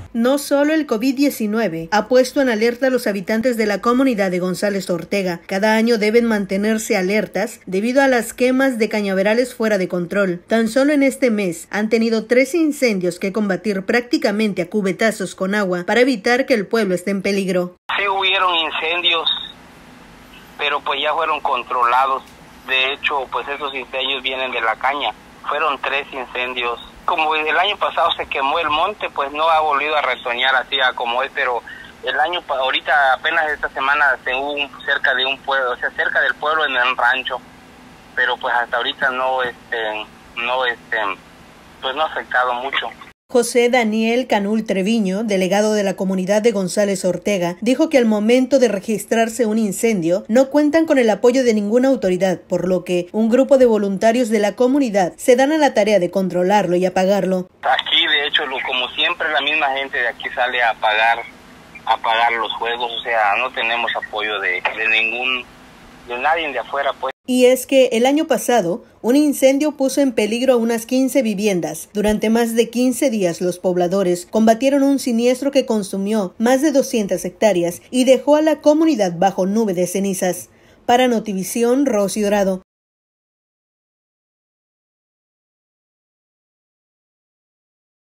No solo el COVID-19 ha puesto en alerta a los habitantes de la comunidad de González Ortega. Cada año deben mantenerse alertas debido a las quemas de cañaverales fuera de control. Tan solo en este mes han tenido 13 incendios que combatir prácticamente a cubetazos con agua para evitar que el pueblo esté en peligro. Sí hubieron incendios, pero pues ya fueron controlados. De hecho, pues esos incendios vienen de la caña. Fueron 3 incendios. Como el año pasado se quemó el monte, pues no ha volvido a retoñar así a como es, pero ahorita apenas esta semana se hubo cerca de un pueblo, o sea, cerca del pueblo en el rancho, pero pues hasta ahorita pues no ha afectado mucho. José Daniel Canul Treviño, delegado de la comunidad de González Ortega, dijo que al momento de registrarse un incendio no cuentan con el apoyo de ninguna autoridad, por lo que un grupo de voluntarios de la comunidad se dan a la tarea de controlarlo y apagarlo. Aquí, de hecho, como siempre, la misma gente de aquí sale a apagar los fuegos, o sea, no tenemos apoyo de nadie de afuera, pues. Y es que el año pasado, un incendio puso en peligro a unas 15 viviendas. Durante más de 15 días, los pobladores combatieron un siniestro que consumió más de 200 hectáreas y dejó a la comunidad bajo nube de cenizas. Para Notivisión, Rosy Dorado.